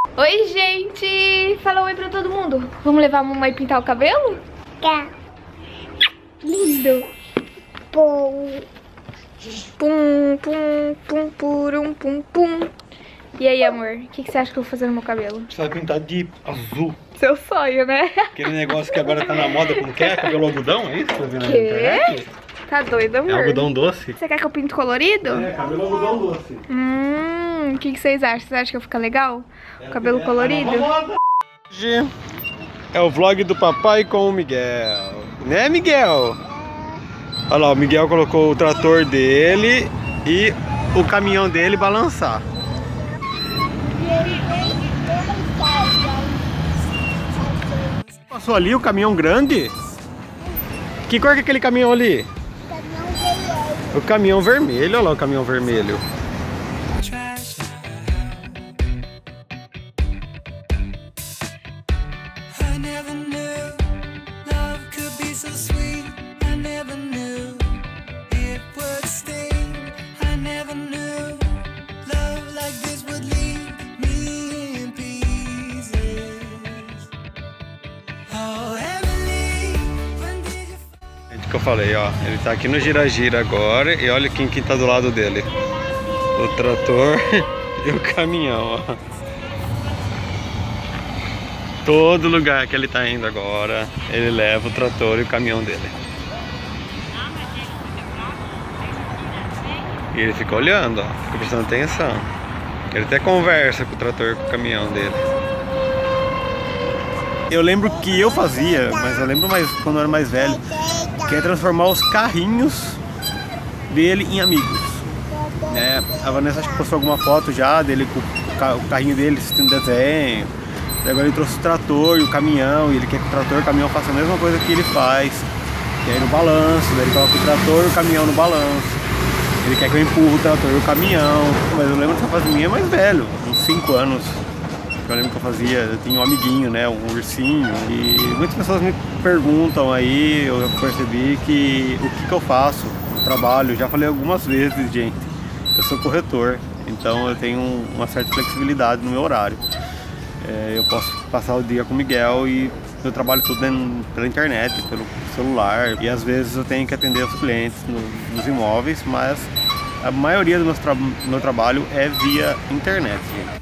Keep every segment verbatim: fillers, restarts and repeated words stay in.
Oi, gente! Fala oi pra todo mundo. Vamos levar a mamãe pintar o cabelo? Tá. Lindo! Pum, pum, pum, pum, purum, pum, pum. E aí, amor? O que, que você acha que eu vou fazer no meu cabelo? Você vai pintar de azul. Seu sonho, né? Aquele negócio que agora tá na moda, como que é? Cabelo algodão, é isso? Tá vendo na Quê? internet? Tá doido, amor? É algodão doce? Você quer que eu pinte colorido? É, cabelo algodão doce. Hum, o que, que vocês acham? Vocês acham que eu ficar legal? É, cabelo é, colorido? Hoje é o vlog do papai com o Miguel. Né, Miguel? Olha lá, o Miguel colocou o trator dele e o caminhão dele balançar. Passou ali o caminhão grande? Que cor que é aquele caminhão ali? O caminhão vermelho, olha lá o caminhão vermelho. Que eu falei, ó, ele tá aqui no gira-gira agora e olha quem que tá do lado dele. O trator e o caminhão, ó. Todo lugar que ele tá indo agora, ele leva o trator e o caminhão dele. E ele fica olhando, ó, fica prestando atenção. Ele até conversa com o trator e com o caminhão dele. Eu lembro que eu fazia, mas eu lembro mais quando eu era mais velho, que é transformar os carrinhos dele em amigos, né? A Vanessa acho que postou alguma foto já dele com o carrinho dele assistindo desenho. E agora ele trouxe o trator e o caminhão, e ele quer que o trator e o caminhão façam a mesma coisa que ele faz. E aí no balanço, daí ele coloca o trator e o caminhão no balanço. Ele quer que eu empurre o trator e o caminhão. Mas eu lembro dessa fase minha mais velho, uns cinco anos. Eu lembro que eu fazia, eu tinha um amiguinho, né, um ursinho. E muitas pessoas me perguntam aí, eu percebi que o que, que eu faço no trabalho. Já falei algumas vezes, gente, eu sou corretor, então eu tenho uma certa flexibilidade no meu horário. É, eu posso passar o dia com o Miguel e eu trabalho tudo pela internet, pelo celular. E às vezes eu tenho que atender os clientes no, nos imóveis, mas a maioria do meu, tra meu trabalho é via internet, gente.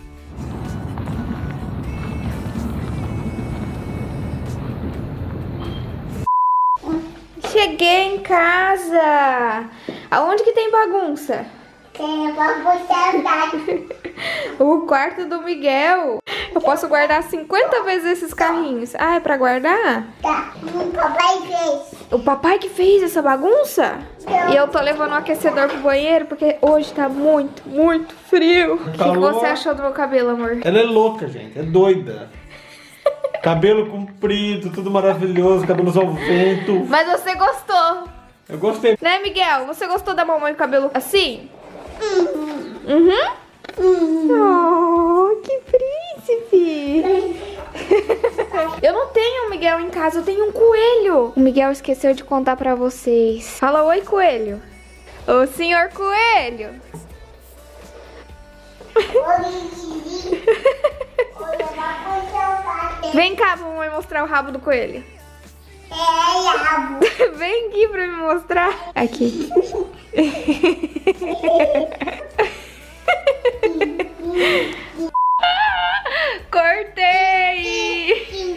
Cheguei em casa! Aonde que tem bagunça? Tem bagunça. O quarto do Miguel. Eu posso guardar cinquenta vezes esses carrinhos. Ah, é pra guardar? Tá, o papai fez. O papai que fez essa bagunça? E eu tô levando o aquecedor pro banheiro porque hoje tá muito, muito frio. O que, que você achou do meu cabelo, amor? Ela é louca, gente, é doida. Cabelo comprido, tudo maravilhoso, cabelos ao vento. Mas você gostou? Eu gostei. Né, Miguel? Você gostou da mamãe com cabelo assim? Uhum. Uhum? Uhum. Oh, que príncipe! Eu não tenho um Miguel em casa, eu tenho um coelho. O Miguel esqueceu de contar pra vocês. Fala oi, coelho. Ô, senhor coelho. Vem cá, mamãe mostrar o rabo do coelho. É, rabo. Vem aqui pra me mostrar. Aqui. Cortei!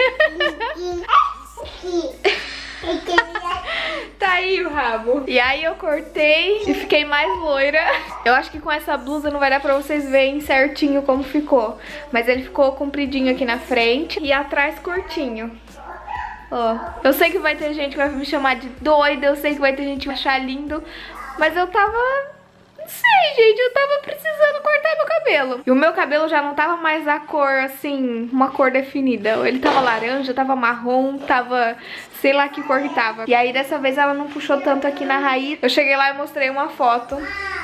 Tá aí o rabo. E aí eu cortei e fiquei mais loira. Eu acho que com essa blusa não vai dar pra vocês verem certinho como ficou. Mas ele ficou compridinho aqui na frente e atrás curtinho. Ó, eu sei que vai ter gente que vai me chamar de doida, eu sei que vai ter gente que vai achar lindo, mas eu tava... Não sei, gente, eu tava precisando cortar meu cabelo. E o meu cabelo já não tava mais a cor, assim, uma cor definida. Ele tava laranja, tava marrom, tava... sei lá que cor que tava. E aí dessa vez ela não puxou tanto aqui na raiz. Eu cheguei lá e mostrei uma foto.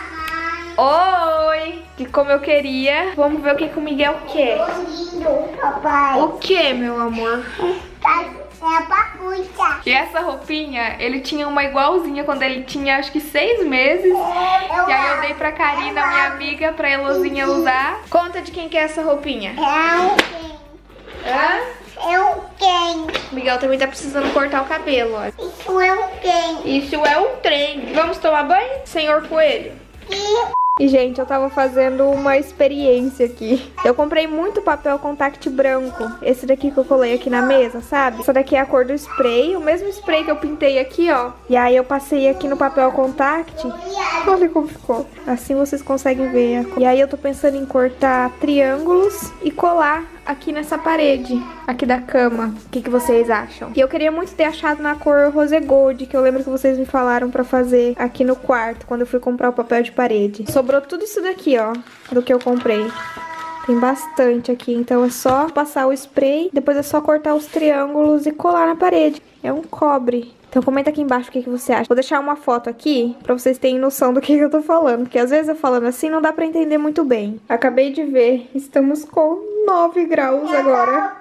Oi! Que como eu queria. Vamos ver o que, que o Miguel quer. Lindo, papai. O que, meu amor? Tá É bagunça. E essa roupinha, ele tinha uma igualzinha quando ele tinha acho que seis meses. E aí eu dei pra Karina, minha amiga, pra Elozinha usar. Conta de quem que é essa roupinha. É um quem? Hã? É um quem? Miguel também tá precisando cortar o cabelo, ó. Isso é um quem? Isso é um trem. Vamos tomar banho, senhor coelho? E... E, gente, eu tava fazendo uma experiência aqui. Eu comprei muito papel contact branco. Esse daqui que eu colei aqui na mesa, sabe? Essa daqui é a cor do spray. O mesmo spray que eu pintei aqui, ó. E aí eu passei aqui no papel contact. Olha como ficou. Assim vocês conseguem ver a cor. E aí eu tô pensando em cortar triângulos e colar aqui nessa parede, aqui da cama. O que, que vocês acham? E eu queria muito ter achado na cor rose gold, que eu lembro que vocês me falaram pra fazer aqui no quarto, quando eu fui comprar o papel de parede. Sobrou tudo isso daqui, ó, do que eu comprei. Tem bastante aqui, então é só passar o spray, depois é só cortar os triângulos e colar na parede. É um cobre. Então comenta aqui embaixo o que, que você acha. Vou deixar uma foto aqui pra vocês terem noção do que, que eu tô falando. Porque às vezes eu falando assim não dá pra entender muito bem. Acabei de ver, estamos com nove graus agora.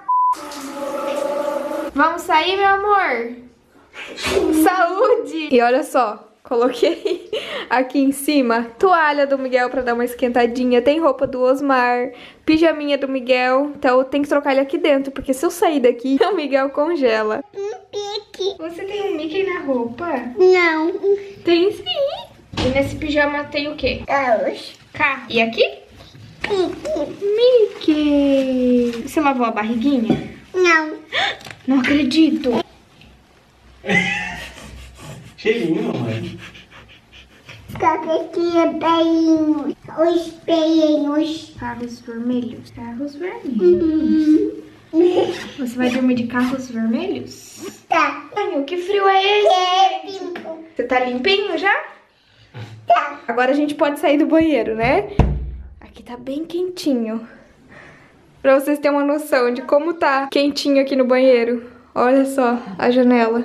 Vamos sair, meu amor? Saúde! E olha só, coloquei aqui em cima toalha do Miguel pra dar uma esquentadinha. Tem roupa do Osmar, pijaminha do Miguel. Então eu tenho que trocar ele aqui dentro, porque se eu sair daqui, o Miguel congela. Mickey. Você tem um Mickey na roupa? Não. Tem sim. E nesse pijama tem o quê? Carros. Carro. E aqui? Mickey. Mickey. Você lavou a barriguinha? Não. Não acredito. Cheirinho, mamãe. Caquetinha bem. Os peinos. Carros vermelhos. Carros vermelhos. Hum. Você vai dormir de carros vermelhos? Tá. Ai, que frio é esse? É limpo. Você tá limpinho já? Tá. Agora a gente pode sair do banheiro, né? Aqui tá bem quentinho. Pra vocês terem uma noção de como tá quentinho aqui no banheiro. Olha só a janela.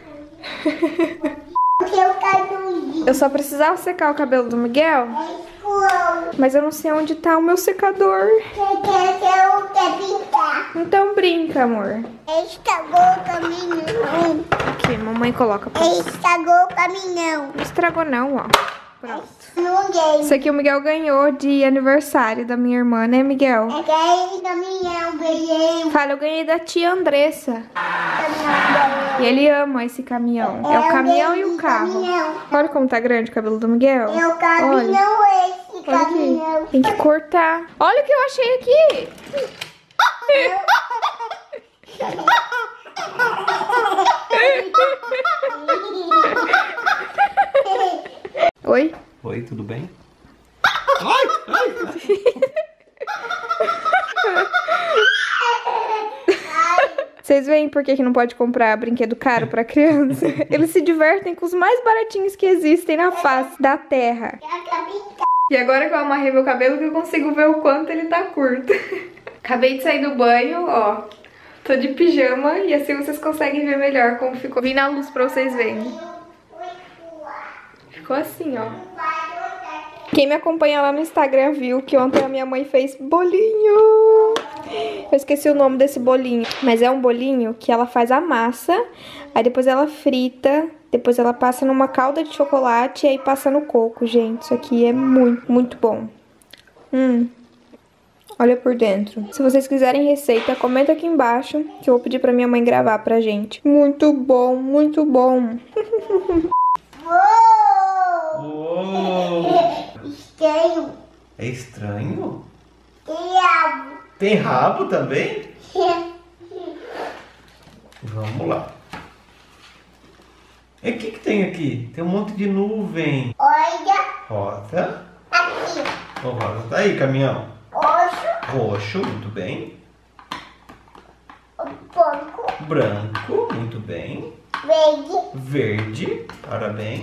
Eu quero ir. Eu só precisava secar o cabelo do Miguel, Escuro. mas eu não sei onde tá o meu secador. Eu quero, eu quero brincar. Então brinca, amor. Estragou o caminhão. Aqui, mamãe coloca pra você. Estragou o caminhão. Não estragou não, ó. Pronto. Ninguém. Isso aqui o Miguel ganhou de aniversário da minha irmã, né, Miguel? É ganhei caminhão, ganhei. Fala, eu ganhei da tia Andressa. Caminhão. E ele ama esse caminhão. É o caminhão e o carro. Caminhão. Olha como tá grande o cabelo do Miguel. É o caminhão, esse Olha caminhão. aqui. Tem que cortar. Olha o que eu achei aqui. Oi? Oi, tudo bem? Ai, ai, Vocês veem por que que não pode comprar brinquedo caro pra criança? Eles se divertem com os mais baratinhos que existem na face da terra. E agora que eu amarrei meu cabelo que eu consigo ver o quanto ele tá curto. Acabei de sair do banho, ó. Tô de pijama e assim vocês conseguem ver melhor como ficou. Vim na luz pra vocês verem. Ficou assim, ó. Quem me acompanha lá no Instagram viu que ontem a minha mãe fez bolinho. Eu esqueci o nome desse bolinho, mas é um bolinho que ela faz a massa, aí depois ela frita, depois ela passa numa calda de chocolate e aí passa no coco, gente. Isso aqui é muito, muito bom. Hum, olha por dentro. Se vocês quiserem receita, comenta aqui embaixo que eu vou pedir pra minha mãe gravar pra gente. Muito bom, muito bom. Uou. Estranho. É estranho? Diabo. Tem rabo também? Vamos lá. E o que que tem aqui? Tem um monte de nuvem. Olha Rosa. aqui. O rosa tá aí, caminhão. Roxo. Roxo, muito bem. Branco. Branco, muito bem. Verde. Verde, parabéns.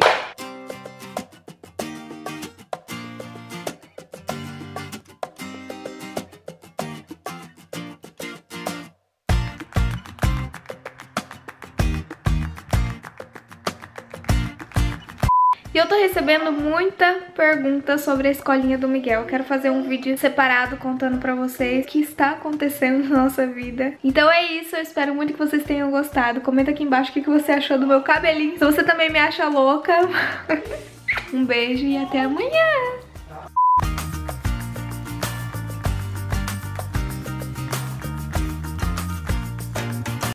E eu tô recebendo muita pergunta sobre a escolinha do Miguel. Eu quero fazer um vídeo separado contando pra vocês o que está acontecendo na nossa vida. Então é isso, eu espero muito que vocês tenham gostado. Comenta aqui embaixo o que você achou do meu cabelinho. Se você também me acha louca. Um beijo e até amanhã!